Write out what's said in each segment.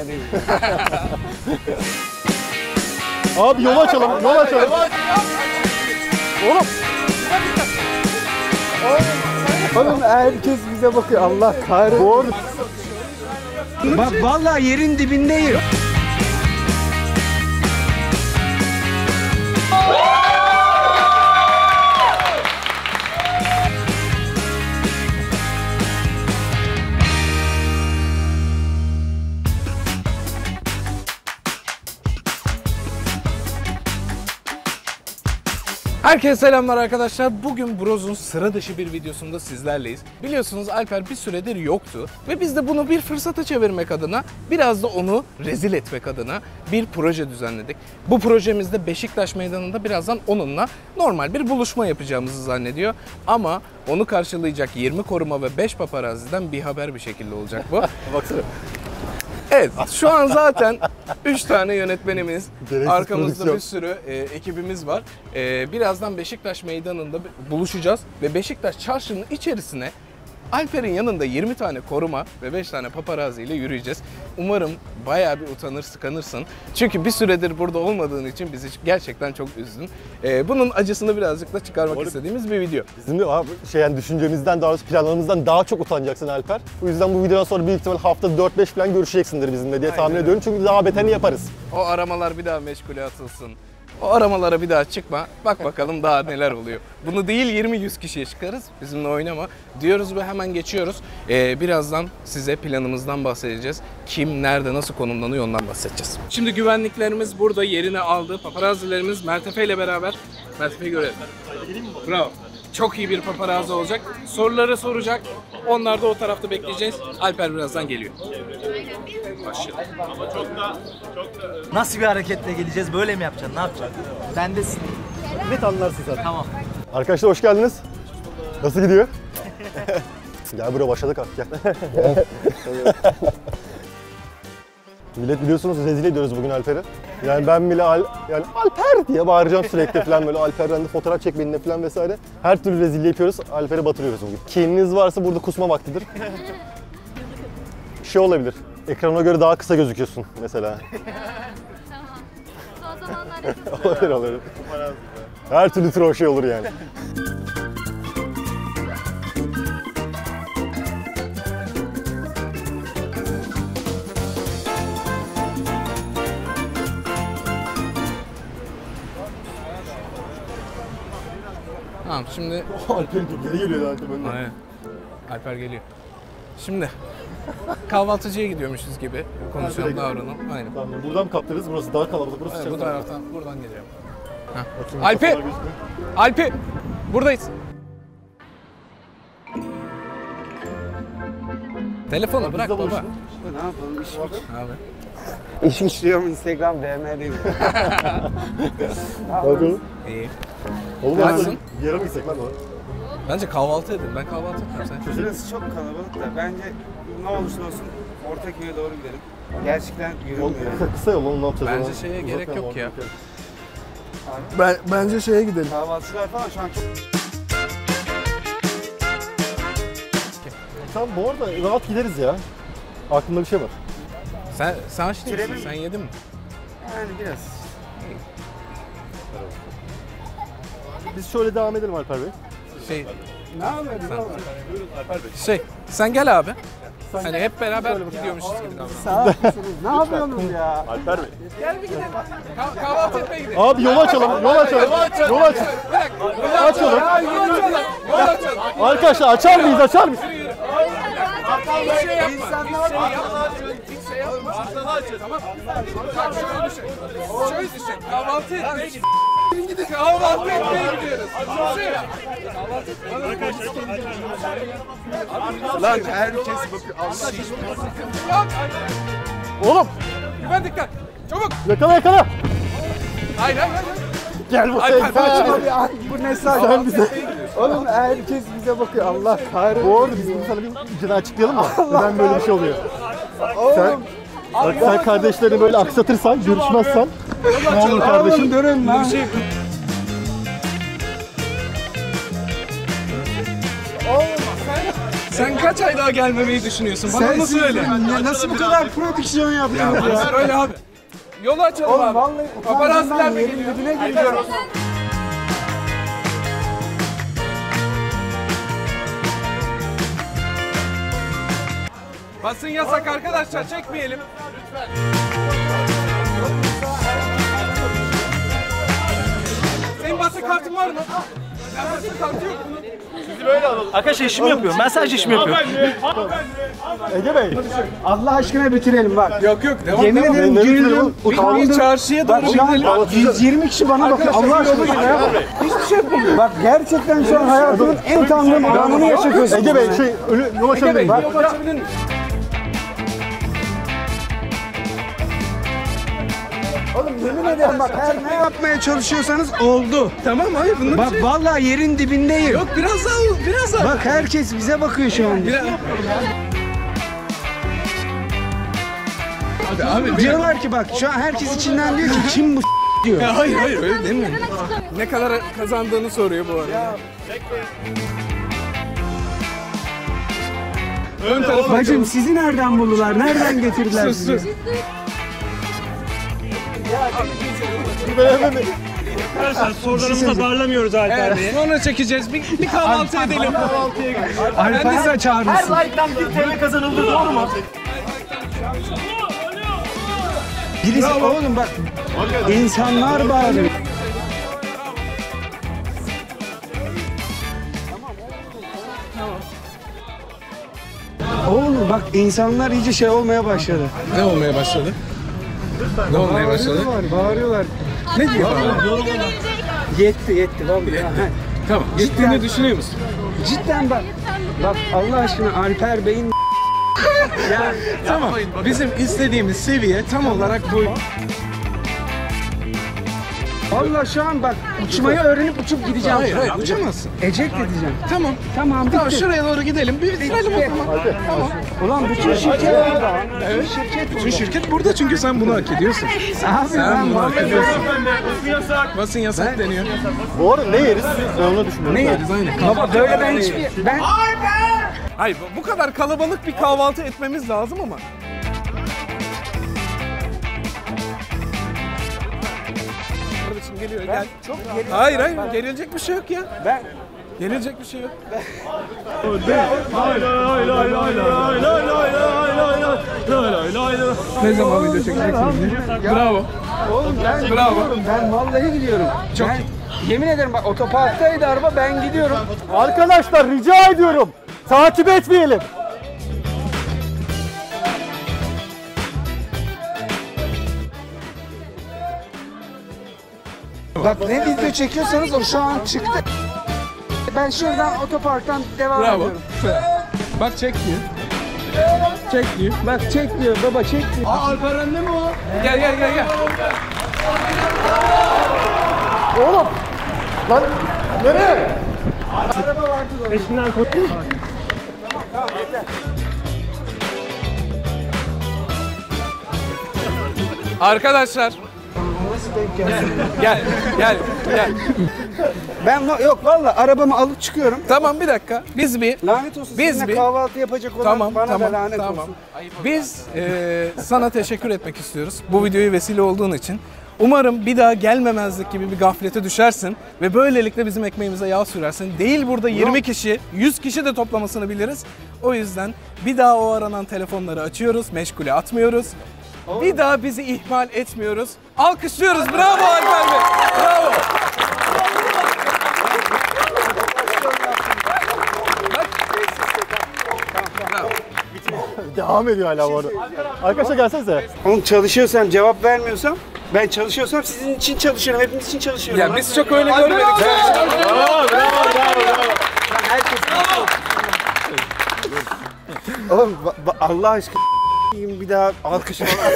BMW'liyim. Abi yol açalım, yol açalım. Oğlum. Oğlum herkes bize bakıyor. Allah kahretsin. Doğru. Bak vallahi yerin dibindeyim. Herkese selamlar arkadaşlar. Bugün Broz'un sıra dışı bir videosunda sizlerleyiz. Biliyorsunuz Alper bir süredir yoktu ve biz de bunu bir fırsata çevirmek adına, biraz da onu rezil etmek adına bir proje düzenledik. Bu projemizde Beşiktaş Meydanı'nda birazdan onunla normal bir buluşma yapacağımızı zannediyor. Ama onu karşılayacak 20 koruma ve 5 paparazzi'den bir haber bir şekilde olacak bu. Baksana. Evet, şu an zaten 3 tane yönetmenimiz, Gereksiz arkamızda prodüksiyon. bir sürü ekibimiz var. Birazdan Beşiktaş Meydanı'nda buluşacağız ve Beşiktaş Çarşı'nın içerisine Alper'in yanında 20 tane koruma ve 5 tane paparazzi ile yürüyeceğiz. Umarım bayağı bir utanır, sıkanırsın. Çünkü bir süredir burada olmadığın için bizi gerçekten çok üzdün. Bunun acısını birazcık da çıkarmak istediğimiz bir video. Bizim de abi yani düşüncemizden daha doğrusu planlarımızdan daha çok utanacaksın Alper. Bu yüzden bu videodan sonra büyük ihtimal haftada 4-5 falan görüşeceksindir bizimle diye tahmin ediyorum. Çünkü daha beterini yaparız. O aramalar bir daha meşgule atılsın. O aramalara bir daha çıkma. Bak bakalım daha neler oluyor. Bunu değil 20-100 kişiye çıkarız. Bizimle oynama diyoruz ve hemen geçiyoruz. Birazdan size planımızdan bahsedeceğiz. Kim, nerede, nasıl konumlanıyor ondan bahsedeceğiz. Şimdi güvenliklerimiz burada yerini aldı. Paparazzilerimiz Mertefe ile beraber. Mertefe'yi görelim. Bravo. Çok iyi bir paparazzi olacak. Soruları soracak. Onlar da o tarafta bekleyeceğiz. Alper birazdan geliyor. Başlayalım. Nasıl bir hareketle geleceğiz? Böyle mi yapacaksın? Ne yapacaksın? Bendesin. Net anlarsın zaten. Tamam. Arkadaşlar hoş geldiniz. Nasıl gidiyor? Gel buraya başladık artık gel. Millet biliyorsunuz rezil ediyoruz bugün Alper'i. Yani ben bile yani Alper diye bağıracağım sürekli falan böyle Alper'den de fotoğraf çek benimle falan vesaire. Her türlü rezilliği yapıyoruz. Alper'i batırıyoruz bugün. Kininiz varsa burada kusma vaktidir. Şey olabilir. Ekrana göre daha kısa gözüküyorsun mesela. Tamam. Son zamanlarda Olabilir. Her türlü troll şey olur yani. Tamam şimdi... Alper'in geri geliyor Alper benden. Aynen. Alper geliyor. Şimdi kahvaltıcıya gidiyormuşuz gibi konuşalım, davranalım. Aynen. Tamam, buradan mı kaptırırız? Burası daha kalabalık. Burası Evet, bu çarşı. taraftan, buradan geliyorum. Bakayım, Alpi! kafalar gözüküyor. Alpi! Buradayız. Telefonu bırak Biz de baba. buluşalım. Ne yapalım? İş mi? Abi. İş işliyorum Instagram BMW'liyim. Bakalım. İyi. Oğlum Nasılsın? aslında bir yere mi gitsek lan? Bence kahvaltı edin. Ben kahvaltı etmem sen. Burası çok kalabalık da bence ne olursa olsun Ortaköy'e doğru gidelim. Gerçekten yürümüyor. Kısa yol oğlum ne yapacağız? Bence Ona? şeye gerek Uzatmayalım yok ya. orada. Bence şeye gidelim. Kahvaltılar falan şu an çok... Tamam bu arada rahat gideriz ya. Aklımda bir şey var. Sen aç değilsin. Sen yedin mi? Yani biraz. Biz şöyle devam edelim Alper Bey. Ne yapıyorsun? Sen gel abi. Hani hep beraber gidiyormuşuz gibi davran. Sağ olsunuz. Ne yapıyorsunuz ya? Alper Bey. Gel bir gidelim. Kahvaltı etmeye gidelim. Abi yol açalım, yol açalım. Yol açalım. Bir dakika. Açalım. Yol açalım. Arkadaşlar açar mıyız, açar mıyız? Hiç şey yapma. Hiç şey yapma. Tamam. Bak şöyle düşün. Şöyle düşün. Kahvaltı etmeye gidiyoruz. Kahvaltı etmeye gidiyoruz. Lan herkes bakıyor. Allah Yok. Oğlum Güven dikkat. Çabuk. yakala yakala. Hayır. Gel bu Alper, sen. Bu ne sen bize? Oğlum herkes bize bakıyor. Allah kahretsin. Bu arada biz bunu sana bir ucunu açıklayalım mı? Neden böyle bir şey oluyor? Oğlum. Bak sen kardeşlerini böyle aksatırsan, görüşmezsen ne olur kardeşim? Dönün lan. Sen kaç ay daha gelmemeyi düşünüyorsun? Bana onu söyle. Nasıl bu kadar prodüksiyon yaptınız ya? Öyle abi. Yolu açalım abi. Vallahi Paparaziler mi yerin geliyor? dibine giriyorum. Basın yasak arkadaşlar, çekmeyelim. Senin basın kartın var mı? Sen basın kartı yok bunun. Arkadaşlar işimi yapıyorum. Ben sadece işimi yapıyorum. Ege Bey. Allah aşkına bitirelim bak. Yok yok, devam Yemin devam. ederim güldüm, Bir utandım. çarşıya Bak doğru şu an gidelim. 120 kişi bana bakıyor. Allah aşkına ya. Hiçbir şey yapmıyor. Bak gerçekten şu an hayatımın en utandığım anını yaşatıyorsun. Ege Bey yol açabilir miyim? Yol açabilir miyim? Oğlum yemin ederim bak her ne yapmaya çalışıyorsanız oldu. Tamam hayır bunun Bak vallahi yerin dibindeyim. Yok biraz daha, biraz daha. Bak herkes bize bakıyor şu an. Abi Diyorlar ki bak şu an herkes içinden diyor ki kim bu diyor. ya hayır hayır öyle demiyorum. Ne kadar kazandığını soruyor bu arada. Ön tarafa Bacım sizi nereden buldular? Nereden getirdiler sus sizi? sus. Sorularımıza darlamıyoruz Alper Evet, sonra çekeceğiz. Bir kahvaltı edelim. Alper'i çağırırsın. like'tan 1 TL kazanıldı, doğru mu? Birisi oğlum bak insanlar bağırıyor. Oğlum bak insanlar iyice şey olmaya başladı. Ne olmaya başladı? Ne olmaya başladı? Bağırıyorlar. Ne diyor? Yetti vallahi. Tamam. Gittiğini düşünüyor musun? Cidden bak. Bak Allah aşkına Alper Bey'in ya Tamam. Bizim istediğimiz seviye tam olarak bu. vallahi şu an bak uçmayı öğrenip uçup gideceğim. Hayır hayır uçamazsın. Ecek edeceğim. Tamam. Tamam Tamam bitti. şuraya doğru gidelim. Bir bitirelim o zaman. Tamam. Ulan bütün şirket burada. Evet. Şirket Bütün şirket burada çünkü sen bunu hak ediyorsun. Abi Sen ben bunu hak vallahi ediyorsun. Basın yasak deniyor. Bu arada ne yeriz? Ben onu düşünüyorum. Ne yeriz aynen. baba böyle ben hiçbir ben Hayır bu kadar kalabalık bir kahvaltı etmemiz lazım ama. Kardeşim geliyor gel. çok geri Hayır hayır gerilecek bir şey yok ya. ben Gerilecek bir şey yok. Ne zaman video çekeceksin? Bravo. oğlum ben Bravo. gidiyorum. Ben vallahi gidiyorum. Ben yemin ederim bak otoparktaydı araba ben gidiyorum. Arkadaşlar rica ediyorum. Takip etmeyelim. Bak ne video çekiyorsanız o şu an çıktı. Ben şuradan otoparktan devam Bravo. ediyorum. Bak çek diyor. Çek diyor. Bak çek diyor baba çek diyor. Alper önde mi o? Gel gel gel gel. Oğlum. Lan nereye? Peşinden koy. Arkadaşlar. Gel gel gel. Ben yok valla arabamı alıp çıkıyorum. Tamam bir dakika. Biz bir Lanet olsun Biz sizinle bir- kahvaltı yapacak olan Tamam, bana tamam, da lanet tamam. olsun. Biz sana teşekkür etmek istiyoruz. Bu videoyu vesile olduğun için. Umarım bir daha gelmemezlik gibi bir gaflete düşersin ve böylelikle bizim ekmeğimize yağ sürersin. Değil burada 20 kişi, 100 kişi de toplamasını biliriz. O yüzden bir daha o aranan telefonları açıyoruz, meşgule atmıyoruz. Bir daha bizi ihmal etmiyoruz. Alkışlıyoruz. Bravo Alper Bey. Bravo. Devam ediyor hala bu arada. Arkadaşlar gelsenize. Oğlum çalışıyorsam cevap vermiyorsam ben çalışıyorsam sizin için çalışıyorum. Hepimiz için çalışıyorum. Ya biz çok öyle görmedik. Oğlum Allah aşkına bir daha alkış falan.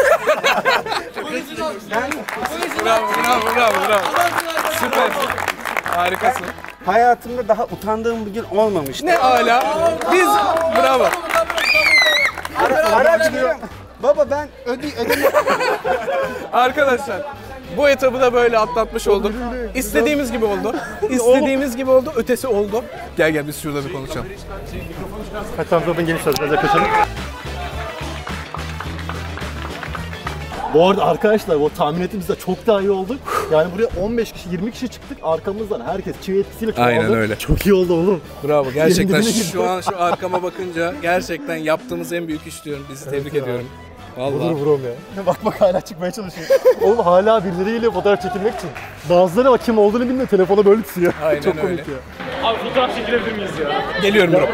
Bravo, bravo, bravo, bravo. Süper. Harikasın. Hayatımda daha utandığım bir gün olmamıştı. Ne ala. Biz bravo. Araç diyorum. Baba ben ödeme. Arkadaşlar Bu etabı da böyle atlatmış olduk. İstediğimiz gibi oldu. İstediğimiz gibi oldu. Ötesi oldu. Gel biz şurada bir konuşalım. Kaçtan zaten geniş biraz yaklaşalım. Bu arada arkadaşlar o tahmin ettiğimizde çok daha iyi olduk. Yani buraya 15 kişi 20 kişi çıktık arkamızdan herkes çivi etkisiyle çoğaldı. Aynen öyle. Çok iyi oldu oğlum. Bravo gerçekten Yemin ederim. şu an şu arkama bakınca gerçekten yaptığımız en büyük iş diyorum. Bizi tebrik ediyorum. Vallahi. Budur buram ya. Bak hala çıkmaya çalışıyor. Oğlum hala birileriyle fotoğraf çekilmek için. Bazıları bak kim olduğunu bilmiyor telefonu böyle tutuyor. Aynen çok öyle. komik ya. Abi fotoğraf çekilebilir miyiz ya? Geliyorum bro.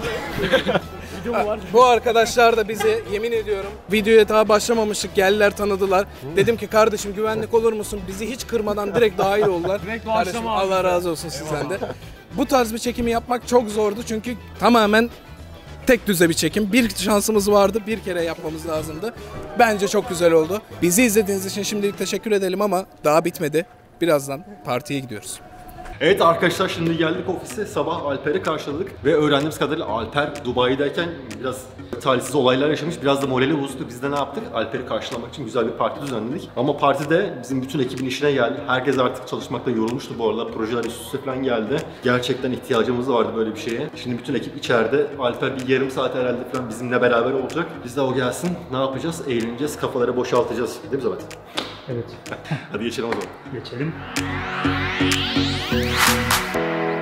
Bu arkadaşlar da bizi yemin ediyorum videoya daha başlamamıştık geldiler tanıdılar. Dedim ki kardeşim güvenlik olur musun? Bizi hiç kırmadan direkt dahil oldular. Kardeşim Allah razı olsun sizden de. Bu tarz bir çekimi yapmak çok zordu çünkü tamamen tek düze bir çekim. Bir şansımız vardı, bir kere yapmamız lazımdı. Bence çok güzel oldu. Bizi izlediğiniz için şimdilik teşekkür edelim ama daha bitmedi. Birazdan partiye gidiyoruz. Evet arkadaşlar şimdi geldik ofise. Sabah Alper'i karşıladık ve öğrendiğimiz kadarıyla Alper Dubai'deyken biraz talihsiz olaylar yaşamış. Biraz da morali bozdu. Biz de ne yaptık? Alper'i karşılamak için güzel bir parti düzenledik. Ama partide bizim bütün ekibin işine geldi. Herkes artık çalışmakta yorulmuştu bu arada. Projeler üst üste falan geldi. Gerçekten ihtiyacımız vardı böyle bir şeye. Şimdi bütün ekip içeride. Alper bir yarım saat herhalde falan bizimle beraber olacak. Biz de o gelsin. Ne yapacağız? Eğleneceğiz. Kafaları boşaltacağız. Değil mi Zamet? Evet. Hadi geçelim o zaman. Geçelim.